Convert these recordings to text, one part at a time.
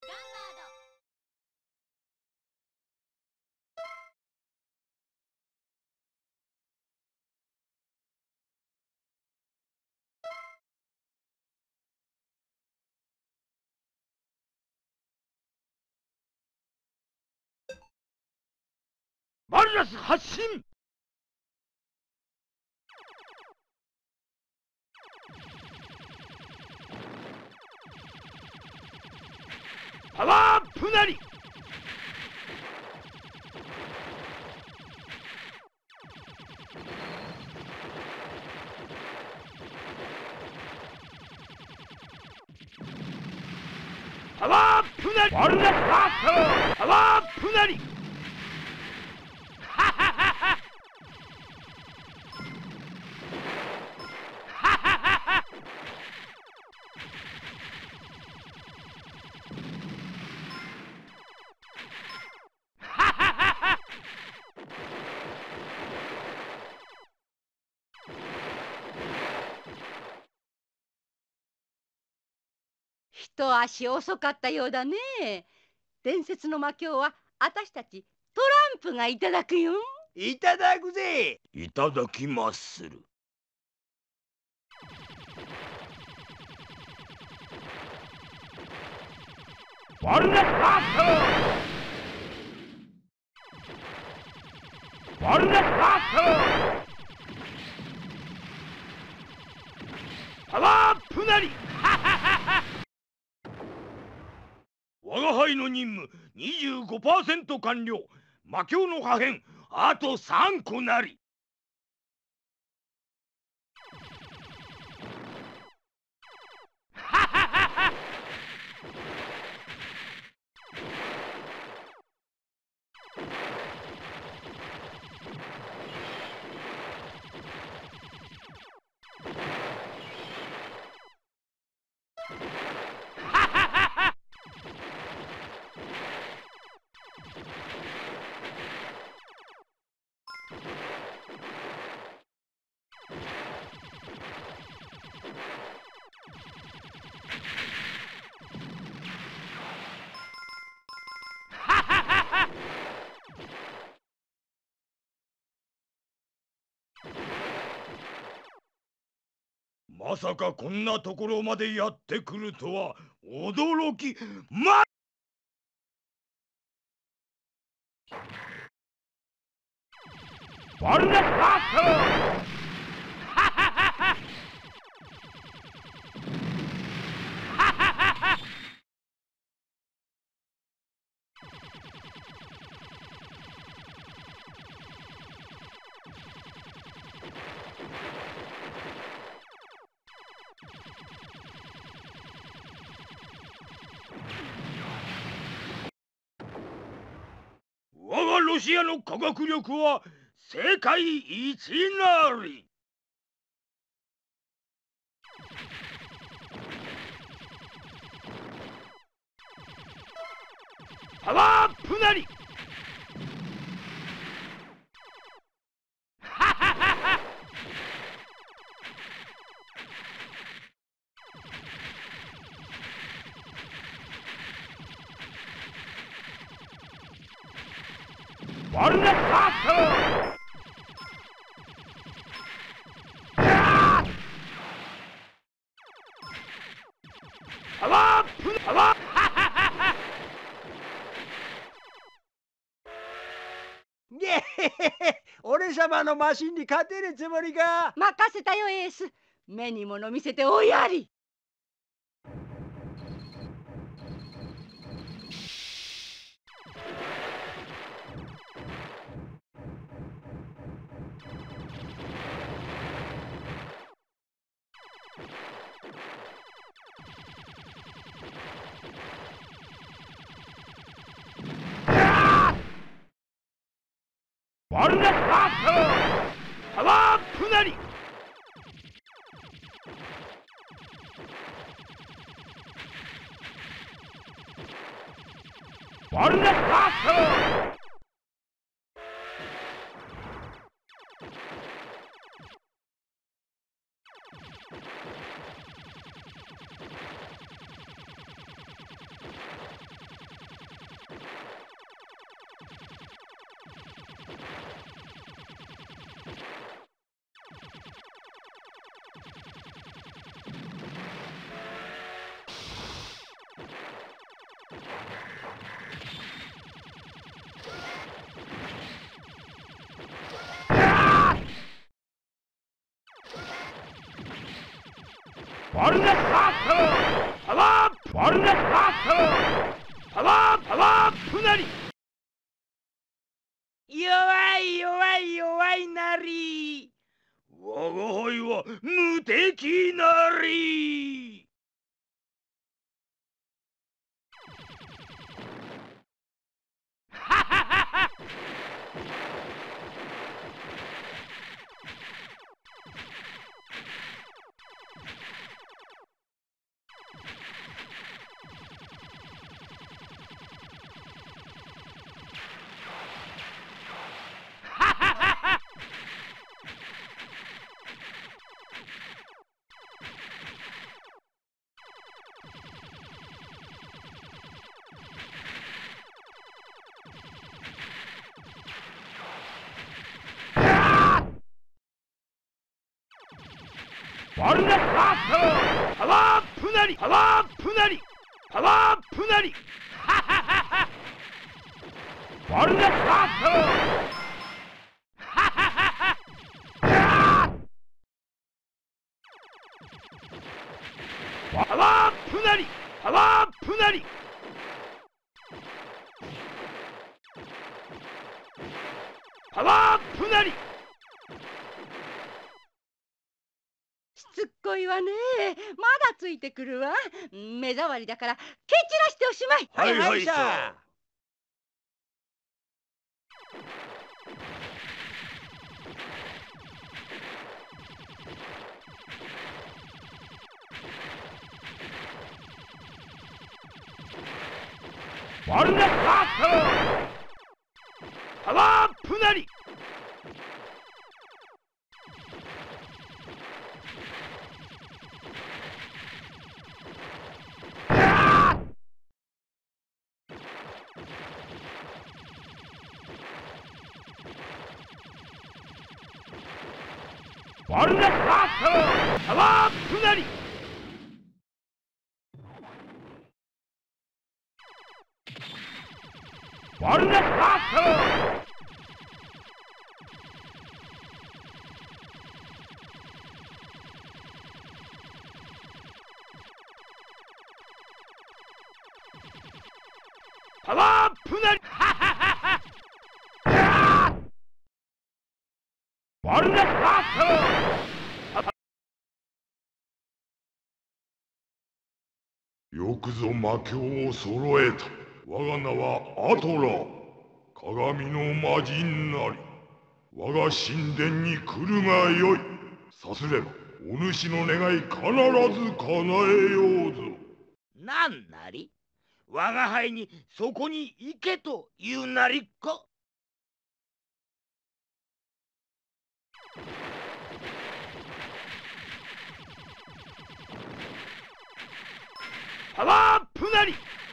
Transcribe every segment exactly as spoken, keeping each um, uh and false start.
マルラス発進。パワーアップなり。パワーアップなり。マルラスハート。パワーアップなり。 一足遅かったようだね。伝説の魔境はあたしたちトランプがいただくよ。 いただくぜ。いただきまする。ワルナスハート。ワルナスハート。パワーアップなり。我が輩の任務 にじゅうごパーセント 完了。魔境の破片あとさんこなり。まさかこんなところまでやってくるとは驚きまワルナスハート。我がロシアの科学力は世界一なり。パワーアップなり。ワルナスハート。パワーアップ。パワーゲヘヘヘ、俺様のマシンに勝てるつもりか。 任せたよエース。目に物見せておやり。 ワルナスハート。パワーアップなり。ワルナスハート。 ワルナスパークパワーアップワルナスパークパワーアップパワーアップなり弱い弱い弱いなり我が輩は無敵なりワルナスパークパワーアップなりパワーアップなりパワーアップなりワルナスパークパワーアップなりパワーアップなりパワーアップなりしつっこいわね。まだついてくるわ。目障りだから蹴散らしておしまい。 はいはいささワルナスパークパワーアップなりワルナスパークパワーアップなりワルナスパークパワーアップなりワルナスパークよくぞ魔境を揃えた。我が名はアトラ鏡の魔人なり。我が神殿に来るがよい。さすればお主の願い必ず叶えようぞ。 なんなり我が輩にそこに行けというなりか。 パワーアップなり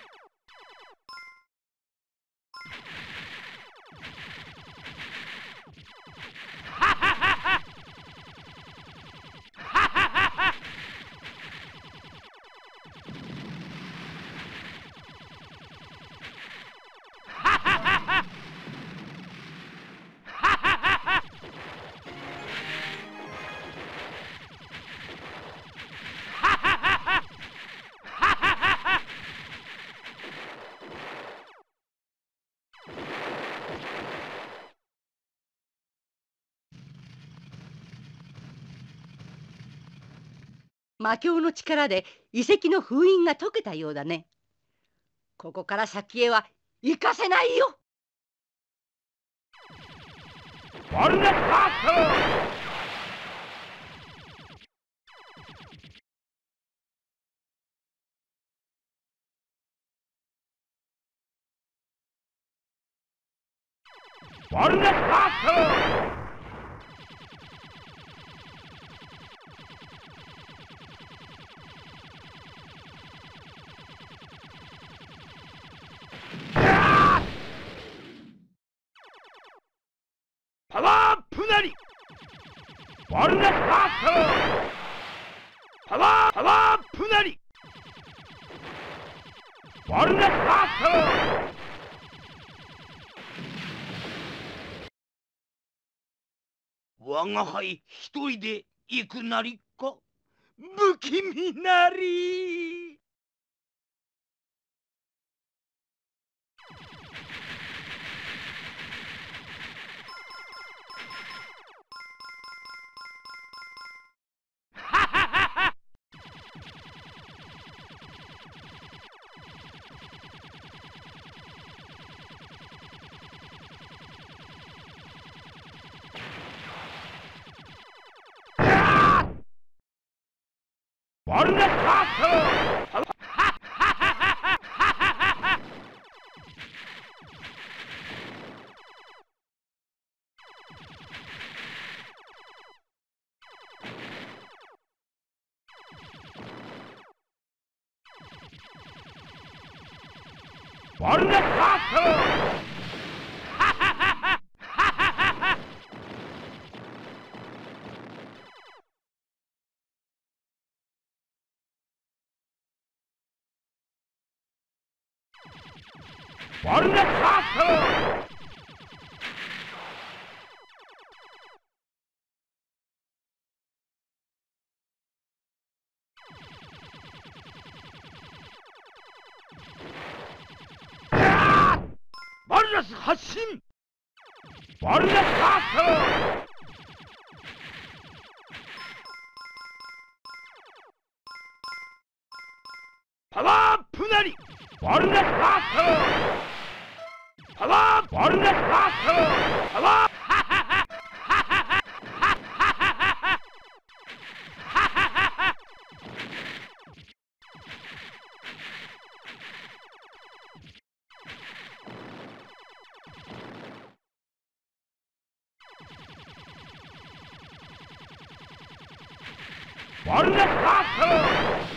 魔境の力で遺跡の封印が解けたようだね。ここから先へは行かせないよ。 ワルナスパークワルナスパークパワーアップなりワルナスパークパワーパワーアップなりワルナスパーク我が輩一人で行くなりか。 不気味なり。ワルナスカート。ワルナスカート。ワルナスカート。ワルナス発進。ワルナスカート。パワーアップなり。ワルナスカート。パワーワルナスカート。パワーワルナスカート。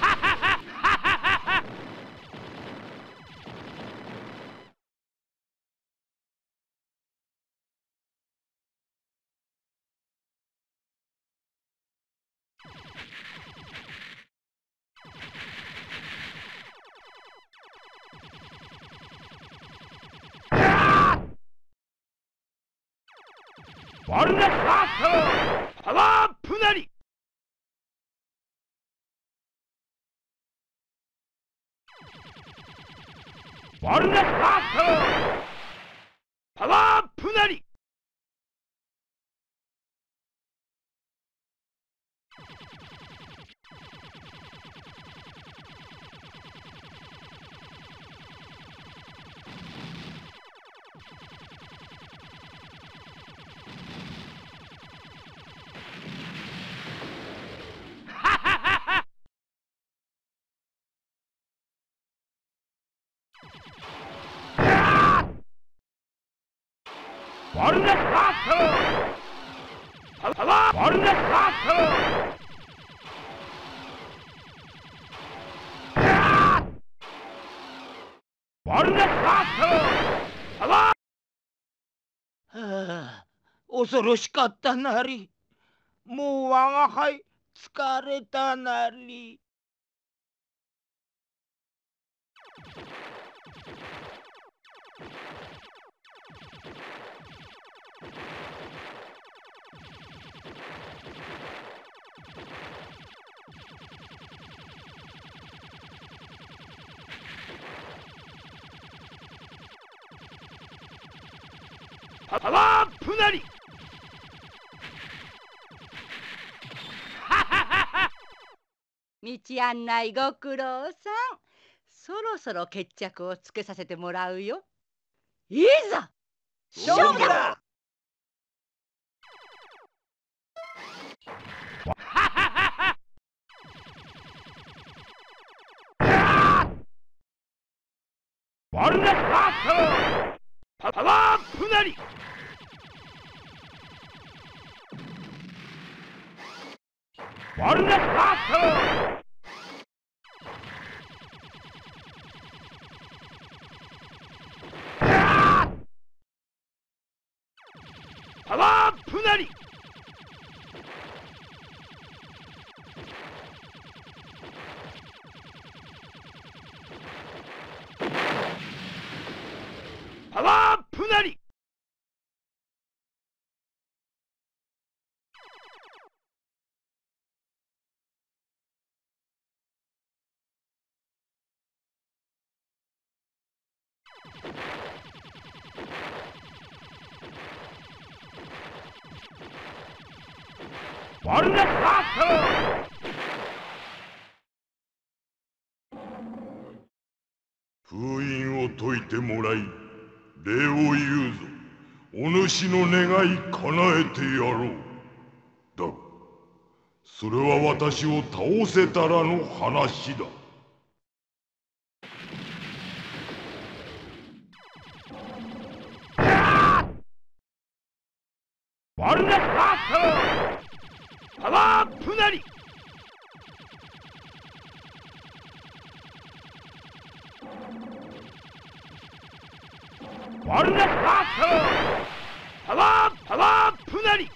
ワルナスカート。パワーアップなり。ワルナスカート。パワーアップなり。ワルナスカート。パワーワルナスカート。ワルナスカート。パワー。はあ、恐ろしかったなり。もう我が輩疲れたなり。パワーアップなり。 道案内ご苦労さん。そろそろ決着をつけさせてもらうよ。いざ勝負だ。 ワルナスカート。パワーアップなり。ワルナスカート。パワーアップなり。パワーアップなり。 バルナハー封印を解いてもらい礼を言うぞ。お主の願い叶えてやろう。だがそれは私を倒せたらの話だ。 バルナハーパワーアップなり。バルナハーパワーパワーアップなり。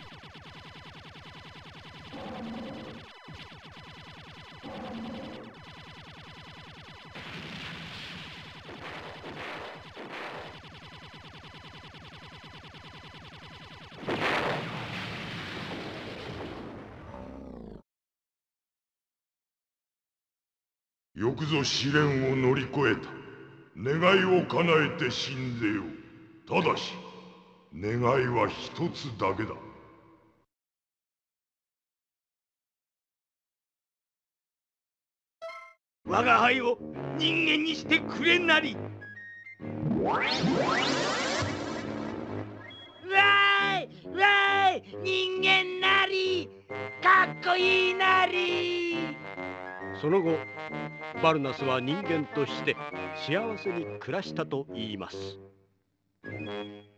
よくぞ試練を乗り越えた。願いを叶えて信ぜよう。ただし願いは一つだけだ。 我が輩を人間にしてくれなり。 わーいわーい、人間なり、かっこいいなり。 その後バルナスは人間として幸せに暮らしたといいます。